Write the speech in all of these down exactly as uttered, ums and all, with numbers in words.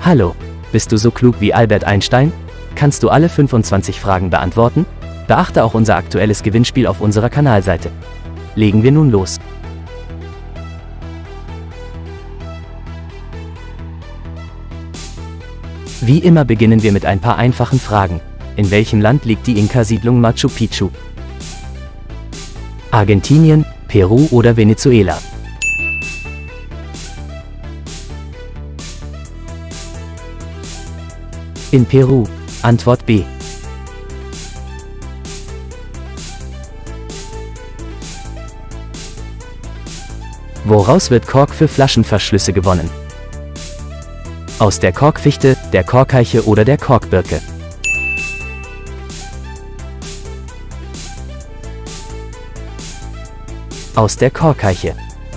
Hallo, bist du so klug wie Albert Einstein? Kannst du alle fünfundzwanzig Fragen beantworten? Beachte auch unser aktuelles Gewinnspiel auf unserer Kanalseite. Legen wir nun los. Wie immer beginnen wir mit ein paar einfachen Fragen. In welchem Land liegt die Inka-Siedlung Machu Picchu? Argentinien, Peru oder Venezuela? In Peru. Antwort B. Woraus wird Kork für Flaschenverschlüsse gewonnen? Aus der Korkfichte, der Korkeiche oder der Korkbirke? Aus der Korkeiche.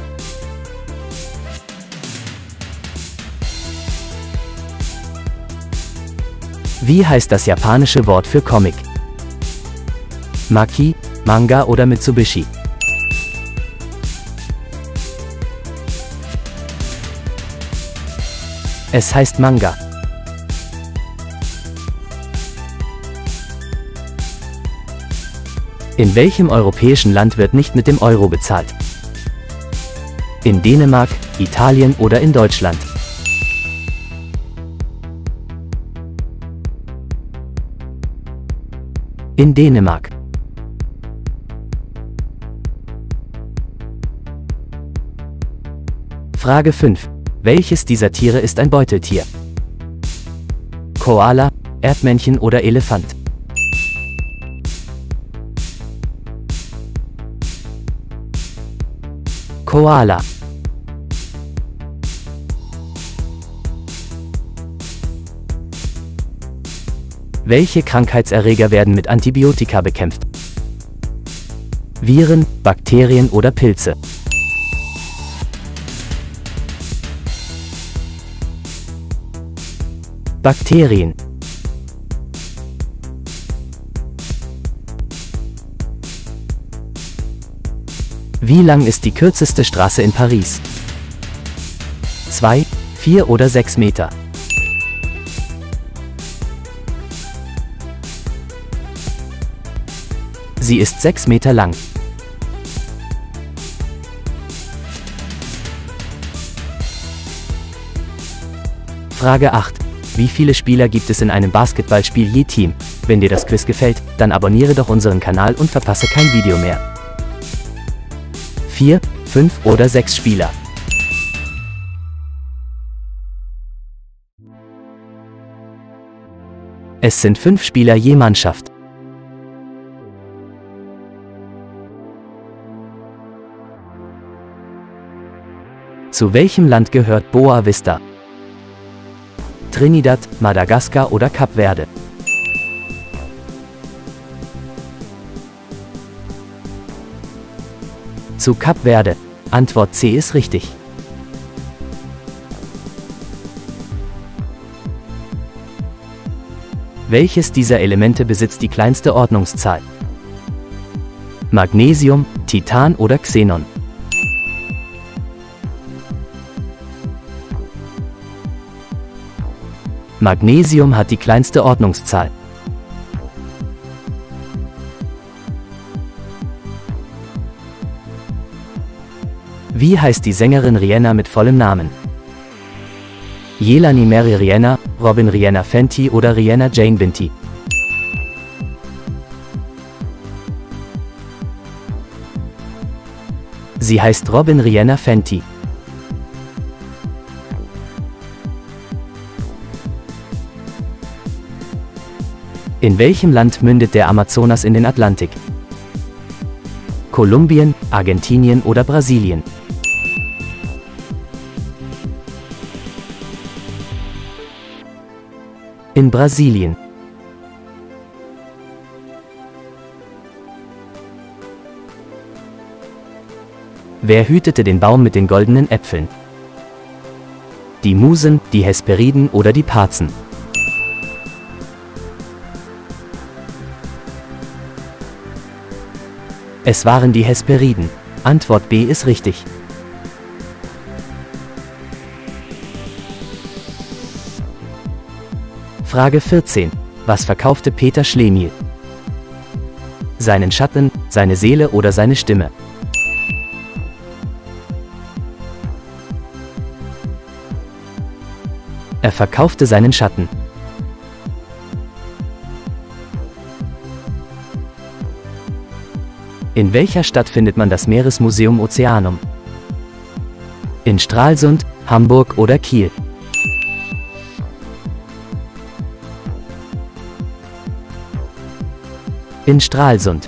Wie heißt das japanische Wort für Comic? Maki, Manga oder Mitsubishi? Es heißt Manga. In welchem europäischen Land wird nicht mit dem Euro bezahlt? In Dänemark, Italien oder in Deutschland? In Dänemark. Frage fünf. Welches dieser Tiere ist ein Beuteltier? Koala, Erdmännchen oder Elefant? Koala. Welche Krankheitserreger werden mit Antibiotika bekämpft? Viren, Bakterien oder Pilze? Bakterien. Wie lang ist die kürzeste Straße in Paris? Zwei, vier oder sechs Meter? Sie ist sechs Meter lang. Frage acht. Wie viele Spieler gibt es in einem Basketballspiel je Team? Wenn dir das Quiz gefällt, dann abonniere doch unseren Kanal und verpasse kein Video mehr. Vier, fünf oder sechs Spieler? Es sind fünf Spieler je Mannschaft. Zu welchem Land gehört Boa Vista? Trinidad, Madagaskar oder Kap Verde? Zu Kap Verde. Antwort C ist richtig. Welches dieser Elemente besitzt die kleinste Ordnungszahl? Magnesium, Titan oder Xenon? Magnesium hat die kleinste Ordnungszahl. Wie heißt die Sängerin Rihanna mit vollem Namen? Jelani Mary Rihanna, Robin Rihanna Fenty oder Rihanna Jane Binti? Sie heißt Robin Rihanna Fenty. In welchem Land mündet der Amazonas in den Atlantik? Kolumbien, Argentinien oder Brasilien? In Brasilien. Wer hütete den Baum mit den goldenen Äpfeln? Die Musen, die Hesperiden oder die Parzen? Es waren die Hesperiden. Antwort B ist richtig. Frage vierzehn. Was verkaufte Peter Schlemihl? Seinen Schatten, seine Seele oder seine Stimme? Er verkaufte seinen Schatten. In welcher Stadt findet man das Meeresmuseum Ozeanum? In Stralsund, Hamburg oder Kiel? In Stralsund.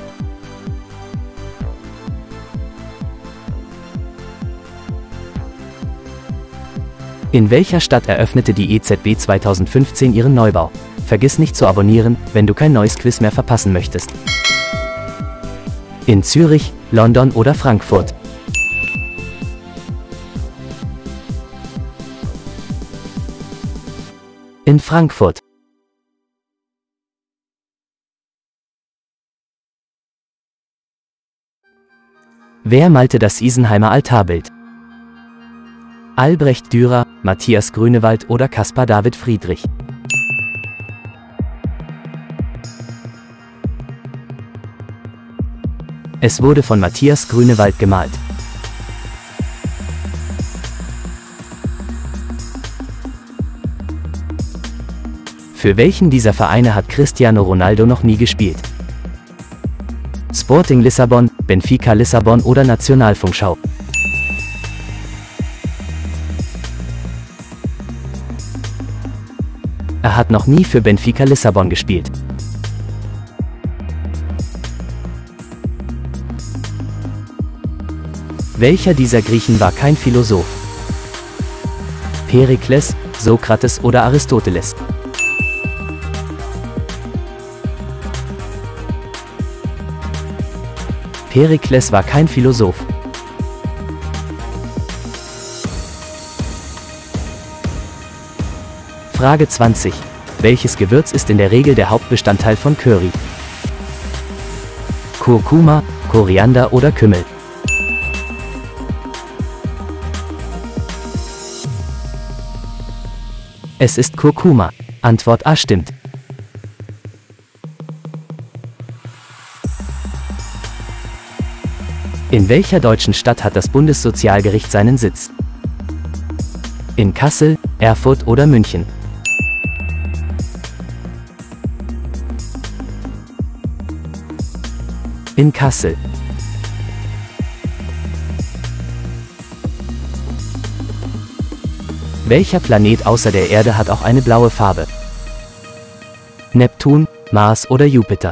In welcher Stadt eröffnete die E Z B zweitausendfünfzehn ihren Neubau? Vergiss nicht zu abonnieren, wenn du kein neues Quiz mehr verpassen möchtest. In Zürich, London oder Frankfurt? In Frankfurt. Wer malte das Isenheimer Altarbild? Albrecht Dürer, Matthias Grünewald oder Caspar David Friedrich? Es wurde von Matthias Grünewald gemalt. Für welchen dieser Vereine hat Cristiano Ronaldo noch nie gespielt? Sporting Lissabon, Benfica Lissabon oder Nationalfunkschau? Er hat noch nie für Benfica Lissabon gespielt. Welcher dieser Griechen war kein Philosoph? Perikles, Sokrates oder Aristoteles? Perikles war kein Philosoph. Frage zwanzig. Welches Gewürz ist in der Regel der Hauptbestandteil von Curry? Kurkuma, Koriander oder Kümmel? Es ist Kurkuma. Antwort A stimmt. In welcher deutschen Stadt hat das Bundessozialgericht seinen Sitz? In Kassel, Erfurt oder München? In Kassel. Welcher Planet außer der Erde hat auch eine blaue Farbe? Neptun, Mars oder Jupiter?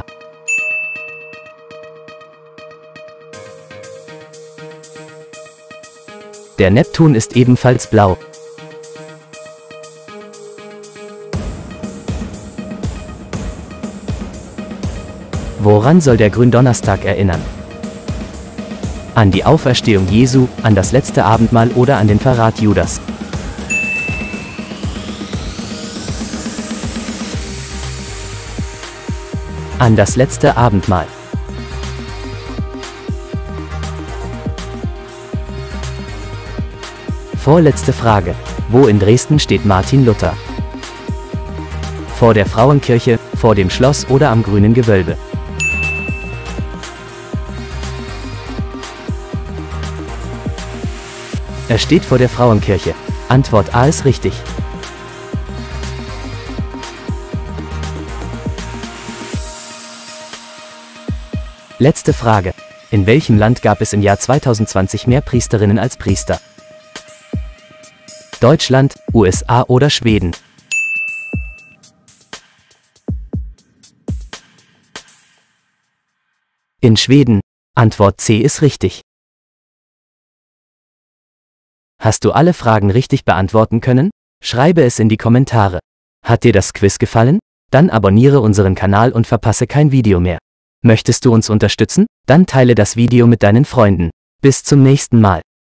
Der Neptun ist ebenfalls blau. Woran soll der Gründonnerstag erinnern? An die Auferstehung Jesu, an das letzte Abendmahl oder an den Verrat Judas? An das letzte Abendmahl. Vorletzte Frage. Wo in Dresden steht Martin Luther? Vor der Frauenkirche, vor dem Schloss oder am grünen Gewölbe? Er steht vor der Frauenkirche. Antwort A ist richtig. Letzte Frage. In welchem Land gab es im Jahr zweitausendzwanzig mehr Priesterinnen als Priester? Deutschland, U S A oder Schweden? In Schweden. Antwort C ist richtig. Hast du alle Fragen richtig beantworten können? Schreibe es in die Kommentare. Hat dir das Quiz gefallen? Dann abonniere unseren Kanal und verpasse kein Video mehr. Möchtest du uns unterstützen? Dann teile das Video mit deinen Freunden. Bis zum nächsten Mal.